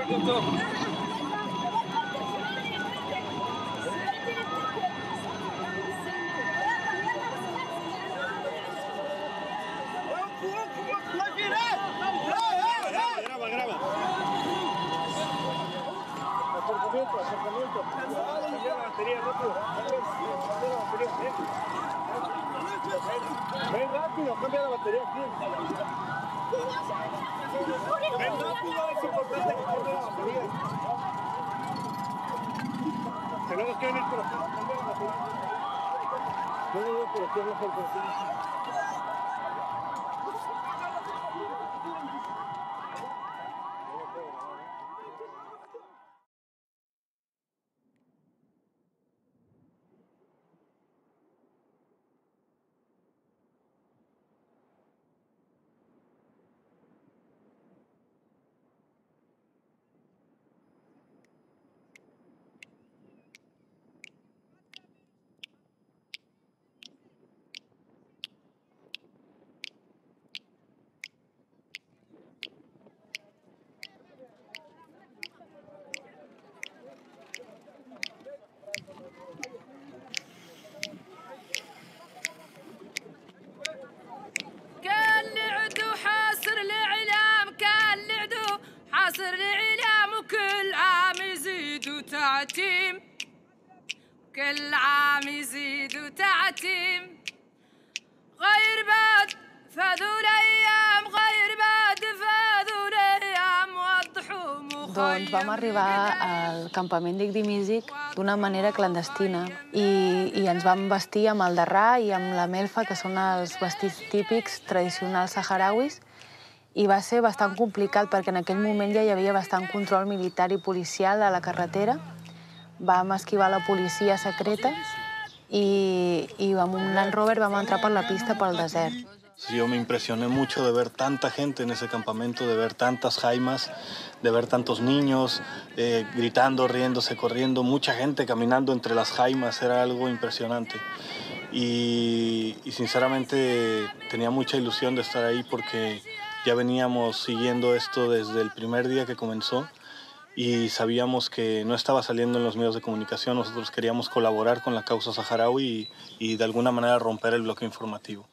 Ven rápido, cambia la batería aquí. Ven rápido, es importante que cambie la batería. Tenemos que venir por acá, cambia la batería. No, por aquí es mejor por aquí. كل عام يزيد وتعتيم غير بعد فذو الأيام غير بعد فذو الأيام وضحوا مخيم. Doncs vam arribar al campament d'Igdi Music d'una manera clandestina i ens vam vestir amb el darrà i amb la melfa, que són els vestits típics tradicionals saharauis, i va ser bastant complicat perquè en aquell moment ja hi havia bastant control militar i policial a la carretera. Vam esquivar la policia secreta y amb un Land Rover vam entrar per la pista pel desert. Yo me impresioné mucho de ver tanta gente en ese campamento, de ver tantas jaimas, de ver tantos niños gritando, riéndose, corriendo, mucha gente caminando entre las jaimas, era algo impresionante. Y sinceramente tenía mucha ilusión de estar ahí porque ya veníamos siguiendo esto desde el primer día que comenzó. Y sabíamos que no estaba saliendo en los medios de comunicación. Nosotros queríamos colaborar con la causa saharaui y de alguna manera romper el bloqueo informativo.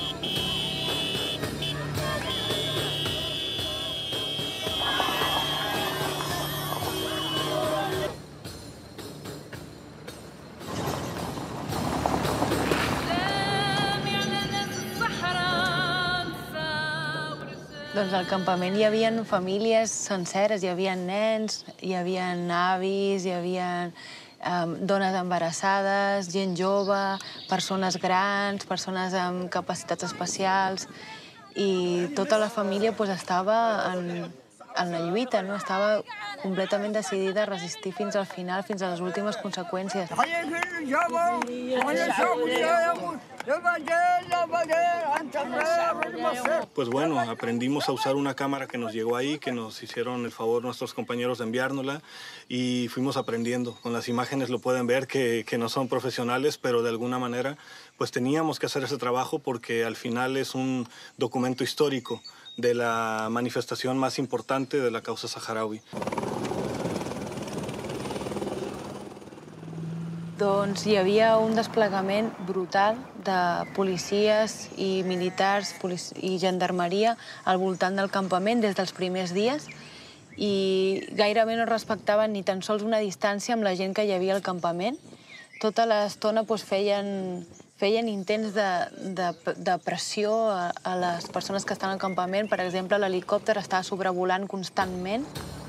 Doncs al campament hi havia famílies senceres, hi havia nens, hi havia avis, hi havia dones embarassades, gent jove, persones grans, persones amb capacitats especials, i tota la família estava en la lluita, no? Estava completament decidida a resistir fins al final, fins a les últimes conseqüències. Pues bueno, aprendimos a usar una cámara que nos llegó ahí, que nos hicieron el favor nuestros compañeros de enviárnosla, y fuimos aprendiendo. Con las imágenes lo pueden ver que no son profesionales, pero de alguna manera pues teníamos que hacer ese trabajo porque al final es un documento histórico de la manifestación más importante de la causa saharaui. Doncs hi havia un desplegament brutal de policies i militars i gendarmeria al voltant del campament des dels primers dies i gairebé no respectaven ni tan sols una distància amb la gent que hi havia al campament. Tota l'estona feien intents de pressió a les persones que estan al campament. Per exemple, l'helicòpter estava sobrevolant constantment.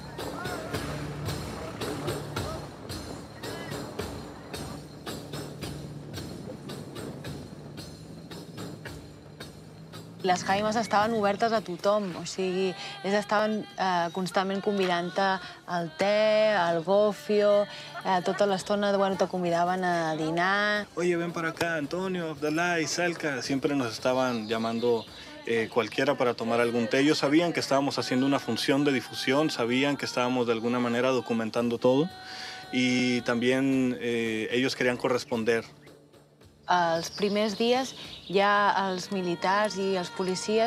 Les jaimes estaven obertes a tothom, o sigui, ells estaven constantment convidant-te al té, al gofio, tota l'estona te convidaven a dinar. Oye, ven para acá, Antonio, Abdalá y Salka. Siempre nos estaban llamando cualquiera para tomar algún té. Ellos sabían que estábamos haciendo una función de difusión, sabían que estábamos de alguna manera documentando todo y también ellos querían corresponder. Els primers dies ja els militars i els policies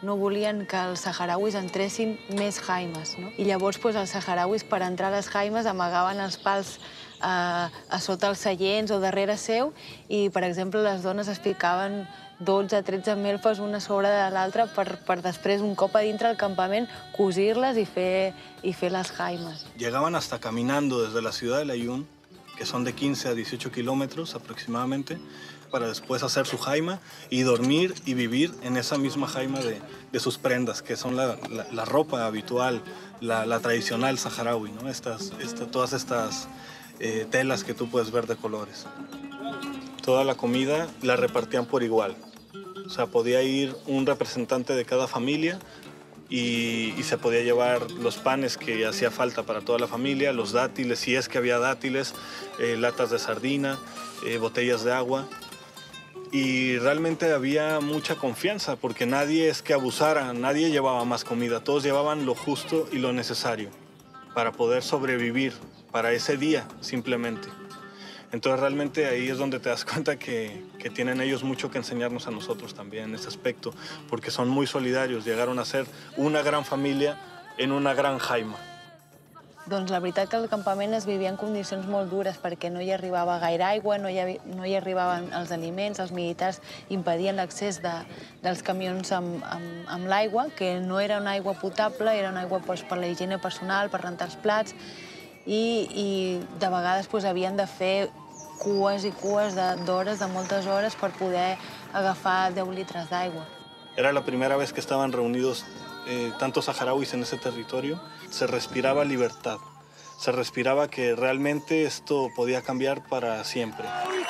no volien que els saharauis entressin més jaimes, no? I llavors els saharauis, per entrar a les jaimes, amagaven els pals a sota els seients o darrere seu i, per exemple, les dones es ficaven 12 o 13 melfes una sobre de l'altra per després, un cop a dintre del campament, cosir-les i fer les jaimes. Llegaban hasta caminando desde la ciudad de Layún, que son de 15 a 18 kilómetros aproximadamente, para después hacer su jaima y dormir y vivir en esa misma jaima de sus prendas, que son la ropa habitual, la tradicional saharaui, ¿no? Todas estas telas que tú puedes ver de colores. Toda la comida la repartían por igual. O sea, podía ir un representante de cada familia y se podía llevar los panes que hacía falta para toda la familia, los dátiles, si es que había dátiles, latas de sardina, botellas de agua. Y realmente había mucha confianza porque nadie es que abusara, nadie llevaba más comida, todos llevaban lo justo y lo necesario para poder sobrevivir para ese día simplemente. Entonces realmente ahí es donde te das cuenta que tienen ellos mucho que enseñarnos a nosotros también en ese aspecto, porque son muy solidarios, llegaron a ser una gran familia en una gran jaima. Doncs la veritat que al campament es vivia en condicions molt dures perquè no hi arribava gaire aigua, no hi arribaven els aliments, els militars impedien l'accés dels camions amb l'aigua, que no era una aigua potable, era una aigua per la higiene personal, per rentar els plats, i de vegades havien de fer cues i cues d'hores, de moltes hores, per poder agafar 10 litres d'aigua. Era la primera vez que estaban reunidos tantos saharauis en ese territorio. Se respiraba libertad, se respiraba que realmente esto podía cambiar para siempre.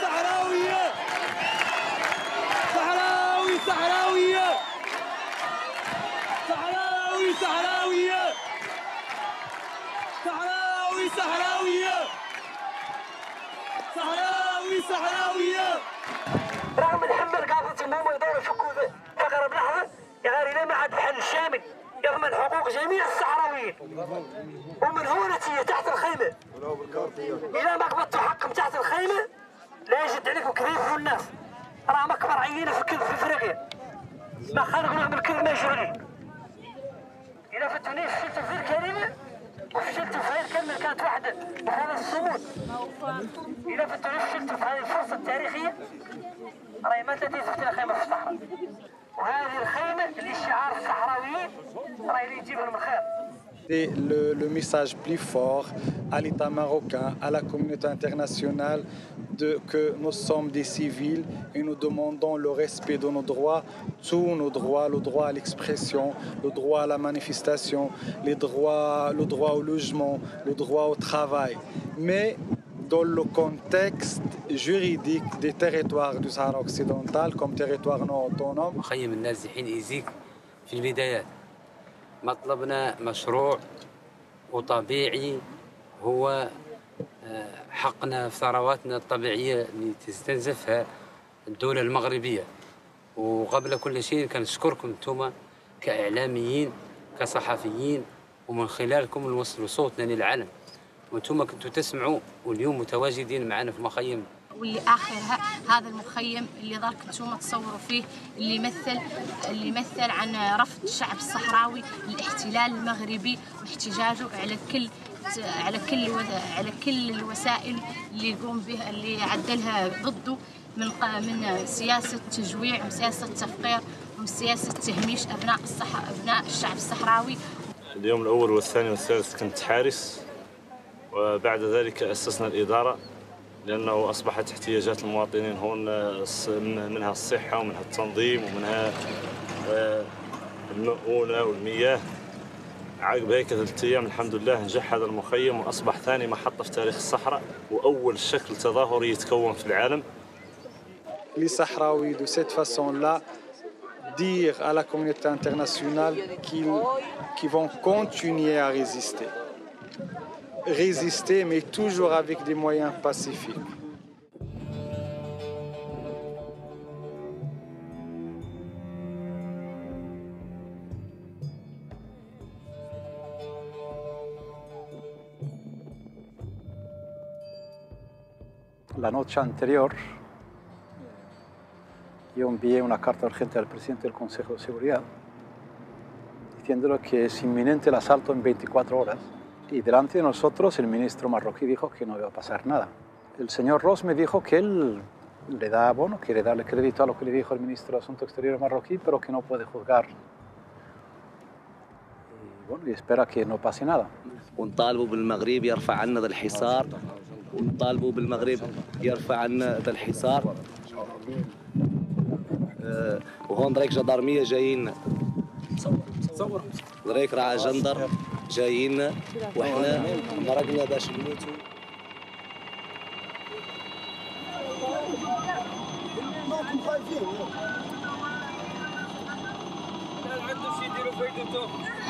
رغم الحمل قاضتهم هم يدوروا يفكوا في اقرب لحظه يعني لا ما عاد حل شامل يضمن حقوق جميع الصحراويين ومن هنا تحت الخيمه. اذا ما قبضتوا حقهم تحت الخيمه لا يجد عليكم كبير في الناس. راهم اكبر عينه في افريقيا. ما خلقوا نعمل كذا ما شغلي. اذا فتوني فشلتوا في الكلمه وفشلتوا في هذه الكلمه كانت واحده وهذا الصمود. اذا فتوني فشلتوا في هذه الفرصه التاريخيه راهي ما تزيد في خيمه في الصحراء. وهذه الخيمه اللي شعار الصحراويين راهي اللي يجيب لهم الخير. C'est le message plus fort à l'État marocain, à la communauté internationale, que nous sommes des civils et nous demandons le respect de nos droits, tous nos droits, le droit à l'expression, le droit à la manifestation, le droit au logement, le droit au travail. Mais dans le contexte juridique des territoires du Sahara occidental comme territoire non autonome. مخيم النازحين إيزيك في البدايات مطلبنا مشروع وطبيعي هو حقنا في ثرواتنا الطبيعية اللي تستنزفها الدولة المغربية. وقبل كل شيء كنشكركم انتم كإعلاميين كصحفيين ومن خلالكم نوصلوا صوتنا للعالم وانتم كنتوا تسمعوا واليوم متواجدين معنا في مخيم. واللي اخرها هذا المخيم اللي ظلك انتم تصوروا فيه اللي يمثل عن رفض الشعب الصحراوي للاحتلال المغربي واحتجاجه على كل الوسائل اللي يقوم بها اللي عدلها ضده من سياسه تجويع ومن سياسه تفقير ومن سياسه تهميش ابناء الشعب الصحراوي. اليوم الاول والثاني والثالث كنت حارس وبعد ذلك اسسنا الاداره لأنه أصبحت احتياجات المواطنين هون منها الصحة ومنها التنظيم ومنها المؤونة والمياه. عقب هيك 3 أيام الحمد لله نجح هذا المخيم وأصبح ثاني محطة في تاريخ الصحراء وأول شكل تظاهري يتكون في العالم. Les Sahraouis de cette façon-là dire à la communauté internationale qu'ils vont continuer à résister. Résister, mais toujours avec des moyens pacifiques. La noche anterior, yo envié una carta urgente al presidente del Consejo de Seguridad diciendo que es inminente el asalto en 24 horas. Y delante de nosotros el ministro marroquí dijo que no iba a pasar nada. El señor Ross me dijo que él quiere darle crédito a lo que le dijo el ministro de Asuntos Exteriores marroquí, pero que no puede juzgar. Y espera que no pase nada. ونطالبوا بالمغرب يرفع عنا ذا الحصار ونطالبوا بالمغرب يرفع عنا ذا الحصار وهون دريك جدارمية جايين دريك راه جندر جايين وحنا مرقنا باش نموتوا ماكم خايفين عنده شي يديروا فايدته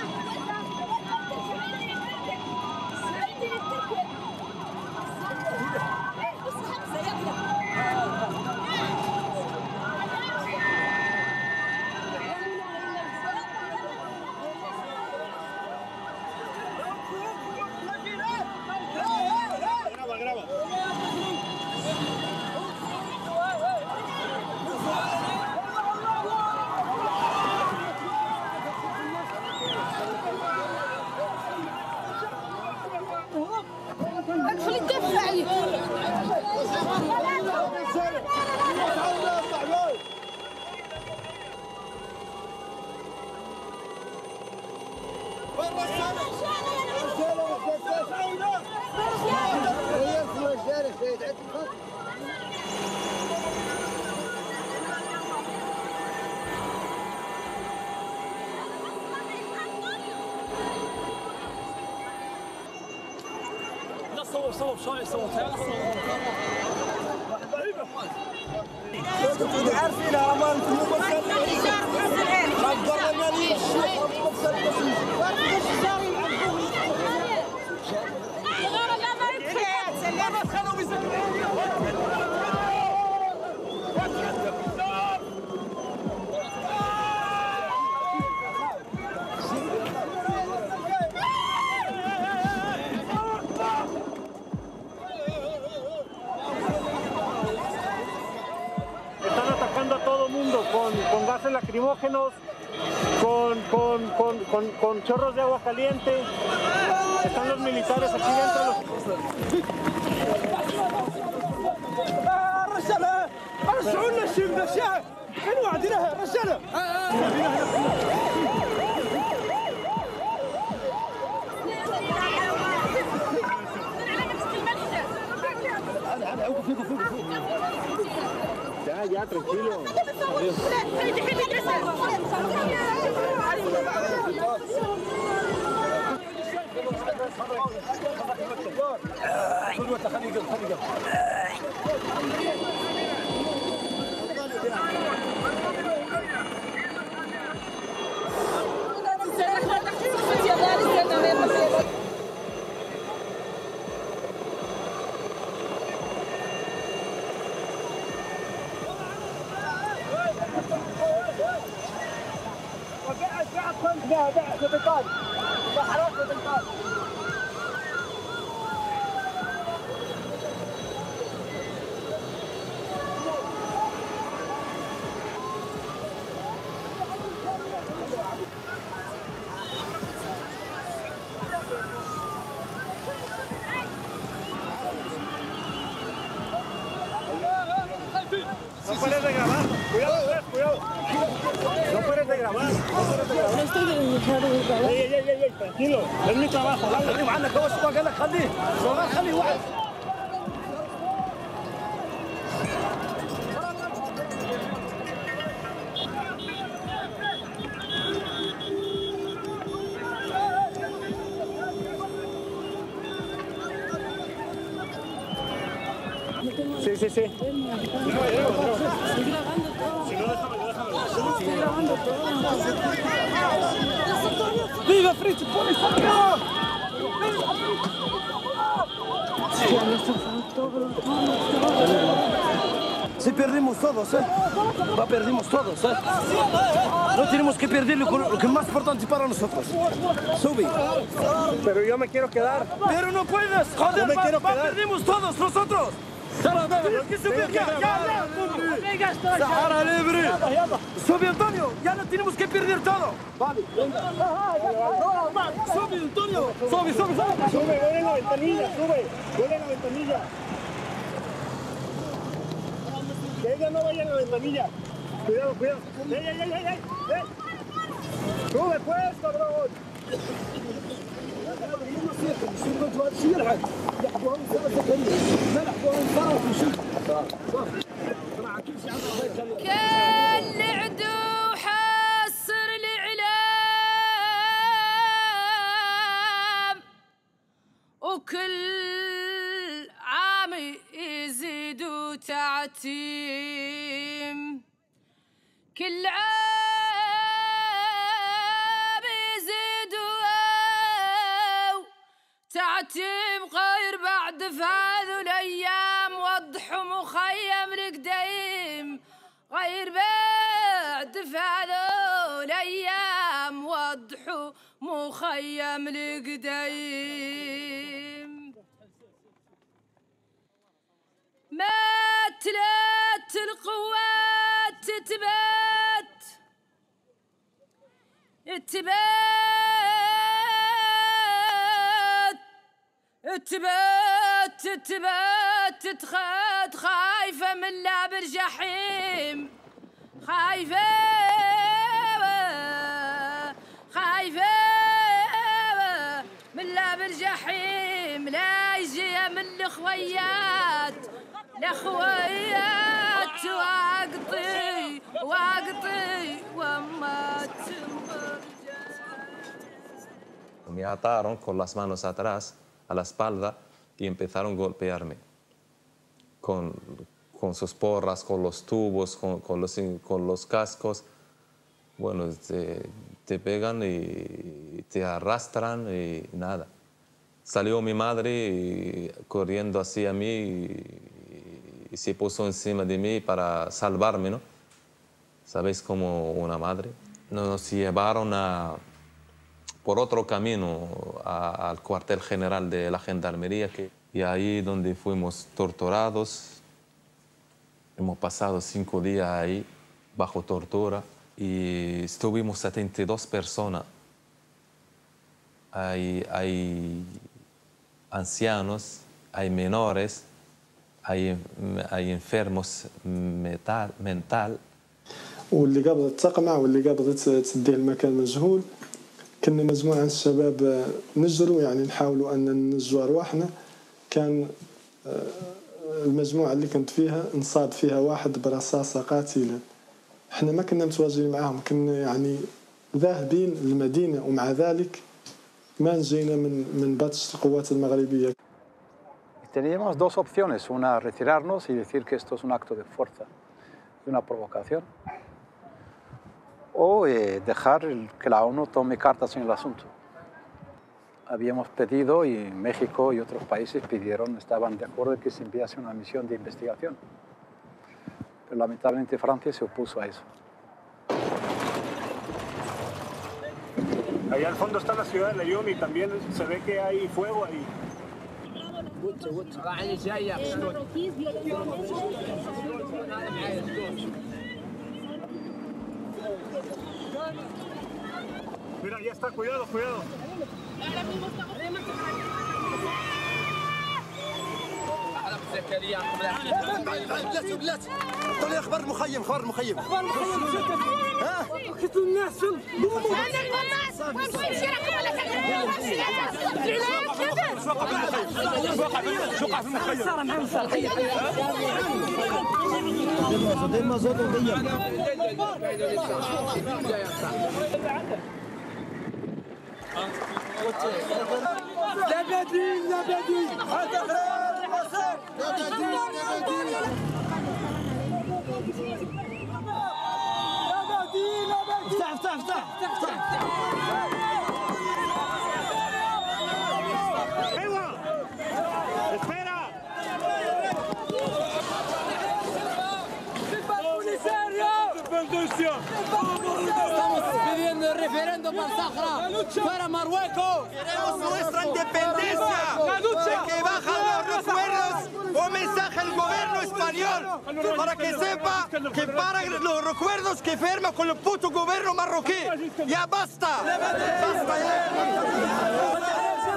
صور شوي صور عارفين امان con gases lacrimógenos, con chorros de agua caliente. Están los militares aquí dentro. رجالة رجعوا لنا الشيء ذا الشيء فين وعدناها رجالة Ya, tranquilo. No pares de grabar, cuidado. No pares de grabar. Ey, tranquilo, es mi trabajo. خليه معنا كوش قال لك خليه شغال خليه واحد. Sí. Estoy grabando todo. ¡Viva Frito! ¡Pon esta cara! Si perdimos todos, perdimos todos, No tenemos que perder lo que es más importante para nosotros. Sube. Pero yo me quiero quedar. Pero no puedes, joder, yo me quiero quedar. Perdimos todos nosotros. Sahara libre. Sube, Antonio, ya no tenemos que perder todo. Vale. Sube, Antonio. Sube. Sube, vuela en la ventanilla, vuela en la ventanilla. Que ella no vaya en la ventanilla. Cuidado. ¡Ey! Sube pues, cabrón. كل عدو حصر الإعلام وكل عام يزيد تعتيم كل عام يزيد تعتيم غير بعد فهذو الأيام وضحوا مخيم القديم غير بعد فهذو الأيام وضحوا مخيم القديم ما تلات القوات تبات خايفة من لعب الجحيم خايفة من لعب الجحيم لا يجي من الخويات واقطي وما Me ataron con las manos atrás a la espalda y empezaron a golpearme con sus porras, con los tubos, con los cascos. Bueno, te pegan y te arrastran y nada. Salió mi madre corriendo hacia mí y se puso encima de mí para salvarme, ¿no? ¿Sabéis? Como una madre. Nos llevaron por otro camino al cuartel general de la Gendarmería y ahí donde fuimos torturados. Hemos pasado 5 días ahí bajo tortura y estuvimos 72 personas. Hay ancianos, hay menores, hay enfermos mental. واللي قابضت تقمع واللي قابضت تديه المكان مجهول. كنا مجموعة من الشباب نجروا يعني نحاولوا أن ننجوا أرواحنا. كان المجموعة اللي كنت فيها انصاب فيها واحد برصاصة قاتلة. احنا ما كنا متواجدين معاهم، كنا يعني ذاهبين للمدينة ومع ذلك ما نجينا من بطش القوات المغربية. Teníamos dos opciones, una retirarnos y decir que esto es un acto de fuerza, una provocación, o dejar que la ONU tome cartas en el asunto. Habíamos pedido, y México y otros países estaban de acuerdo en que se enviase una misión de investigación. Pero lamentablemente Francia se opuso a eso. Allá al fondo está la ciudad de Lyon y también se ve que hay fuego ahí. Mira, ya está, cuidado. بلاتي طلع اخبار المخيم ها قتلوا الناس شو وقع في افتح ايوه espera estamos pidiendo el referéndum al Sahara para Marruecos. Queremos nuestra independencia. Que bajan los recuerdos. Un mensaje al gobierno español para que sepa que paran los recuerdos que firma con el puto gobierno marroquí. ¡Ya basta! ¡Basta ya!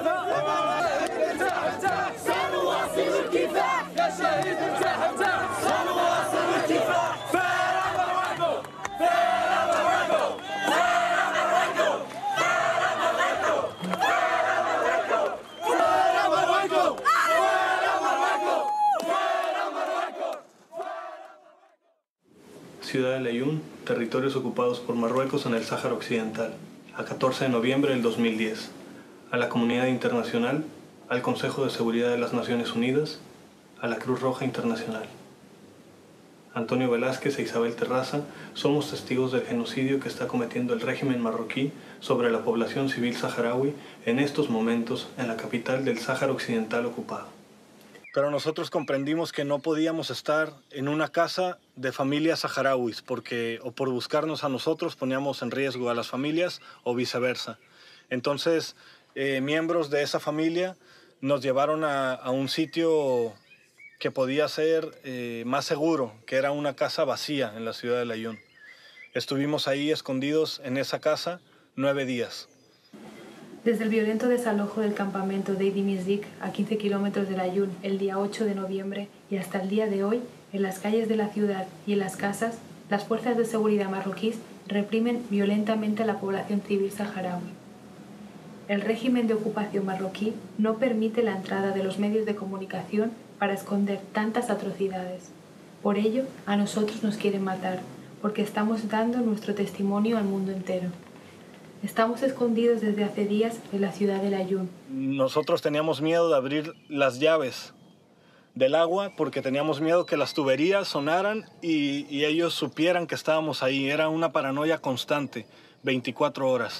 Ciudad de Laayoune, territorios ocupados por Marruecos en el Sáhara Occidental, a 14 de noviembre del 2010. A la comunidad internacional, al Consejo de Seguridad de las Naciones Unidas, a la Cruz Roja Internacional. Antonio Velázquez e Isabel Terraza somos testigos del genocidio que está cometiendo el régimen marroquí sobre la población civil saharaui en estos momentos en la capital del Sáhara Occidental ocupado. Pero nosotros comprendimos que no podíamos estar en una casa de familias saharauis porque o por buscarnos a nosotros poníamos en riesgo a las familias o viceversa. Entonces, miembros de esa familia nos llevaron a un sitio que podía ser más seguro, que era una casa vacía en la ciudad de Laayoune. Estuvimos ahí escondidos en esa casa 9 días. Desde el violento desalojo del campamento de Idimizik, a 15 kilómetros de Laayoune, el día 8 de noviembre y hasta el día de hoy, en las calles de la ciudad y en las casas, las fuerzas de seguridad marroquíes reprimen violentamente a la población civil saharaui. El régimen de ocupación marroquí no permite la entrada de los medios de comunicación para esconder tantas atrocidades. Por ello, a nosotros nos quieren matar, porque estamos dando nuestro testimonio al mundo entero. Estamos escondidos desde hace días en la ciudad de Laayoune. Nosotros teníamos miedo de abrir las llaves del agua porque teníamos miedo que las tuberías sonaran y ellos supieran que estábamos ahí. Era una paranoia constante, 24 horas.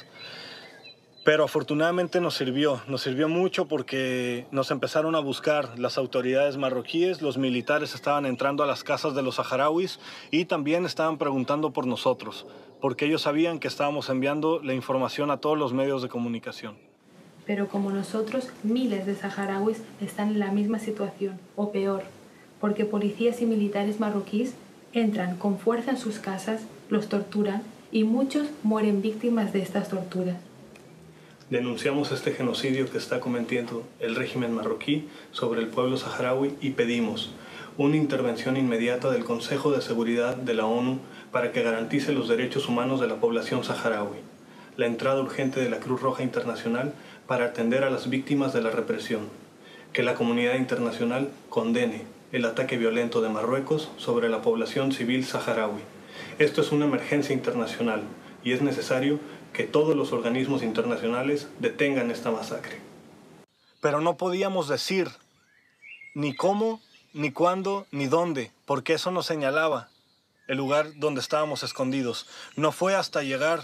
Pero afortunadamente nos sirvió mucho porque nos empezaron a buscar las autoridades marroquíes, los militares estaban entrando a las casas de los saharauis y también estaban preguntando por nosotros, porque ellos sabían que estábamos enviando la información a todos los medios de comunicación. Pero como nosotros, miles de saharauis están en la misma situación, o peor, porque policías y militares marroquíes entran con fuerza en sus casas, los torturan y muchos mueren víctimas de estas torturas. Denunciamos este genocidio que está cometiendo el régimen marroquí sobre el pueblo saharaui y pedimos una intervención inmediata del Consejo de Seguridad de la ONU para que garantice los derechos humanos de la población saharaui, la entrada urgente de la Cruz Roja Internacional para atender a las víctimas de la represión, que la comunidad internacional condene el ataque violento de Marruecos sobre la población civil saharaui. Esto es una emergencia internacional y es necesario que todos los organismos internacionales detengan esta masacre. Pero no podíamos decir ni cómo, ni cuándo, ni dónde, porque eso nos señalaba el lugar donde estábamos escondidos. No fue hasta llegar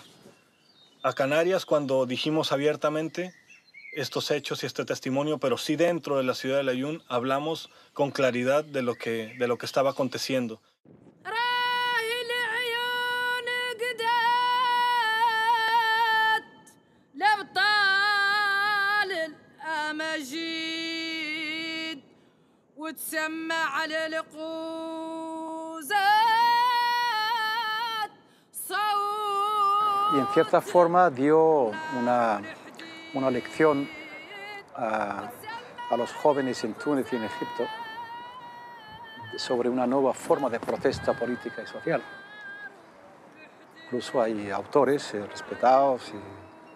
a Canarias cuando dijimos abiertamente estos hechos y este testimonio, pero sí dentro de la ciudad de Laayoune hablamos con claridad de lo que estaba aconteciendo. Y en cierta forma dio una lección a los jóvenes en Túnez y en Egipto sobre una nueva forma de protesta política y social. Incluso hay autores respetados y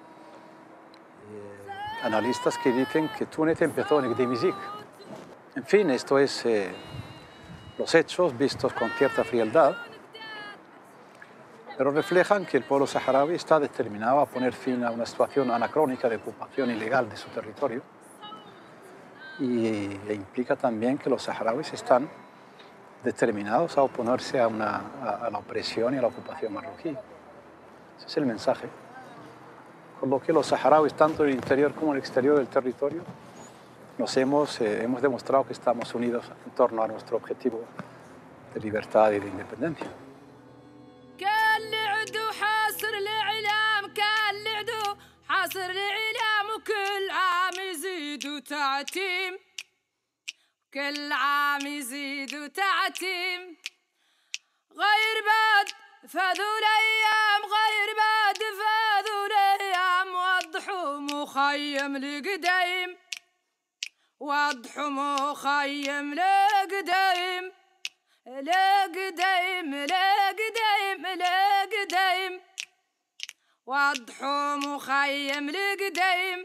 analistas que dicen que Túnez empezó en Idimizik. En fin, esto es los hechos vistos con cierta frialdad, pero reflejan que el pueblo saharaui está determinado a poner fin a una situación anacrónica de ocupación ilegal de su territorio e implica también que los saharauis están determinados a oponerse a la opresión y a la ocupación marroquí. Ese es el mensaje. Con lo que los saharauis, tanto en el interior como en el exterior del territorio, hemos demostrado que estamos unidos en torno a nuestro objetivo de libertad y de independencia. عصر الإعلام وكل عام يزيد وتعتيم، كل عام يزيد وتعتيم. غير بعد فاذوا الأيام، غير بعد فاذوا الأيام، وضحوا مخيم لقديم، وضحوا مخيم لقديم، لقديم لقديم لقديم، وضحوا مخيم لقديم.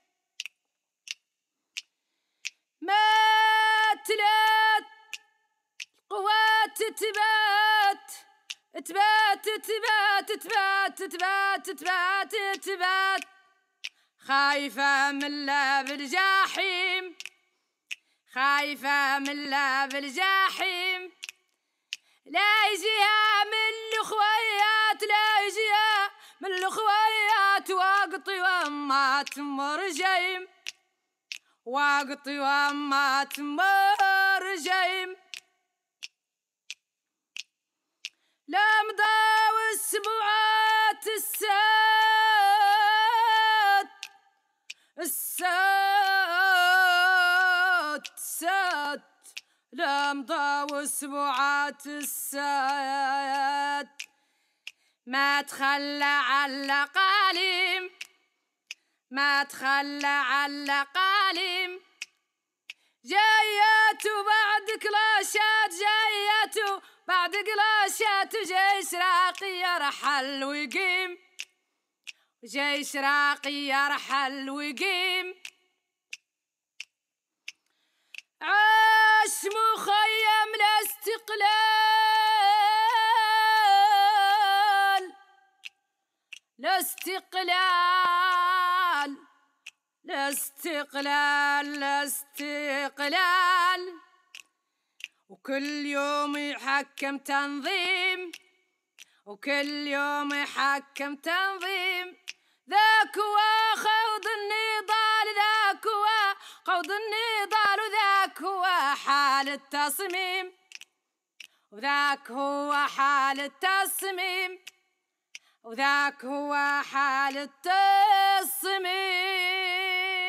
ما تلات القوات تبات تبات تبات تبات تبات تبات تبات، خايفة من لاب الجحيم، خايفة من لاب الجحيم. لا يجيها من الخويات، لا يجيها من الخويات، واقطي وما تمر جيم، واقطي وما تمر جيم. لا مضاو السبوعات السات السات السات، لا مضاو السبوعات السات، ما تخلى على قاليم، ما تخلى على قاليم. جايات وبعد كلاشات، جايات وبعد كلاشات، وجيش راقي يرحل ويقيم، وجيش راقي يرحل ويقيم. عاش مخيم الاستقلال، الاستقلال الاستقلال الاستقلال، وكل يوم يحكم تنظيم، وكل يوم يحكم تنظيم. ذاك هو خوض النضال، ذاك هو خوض النضال، وذاك هو حال التصميم، وذاك هو حال التصميم، وذاك هو حال التصميم.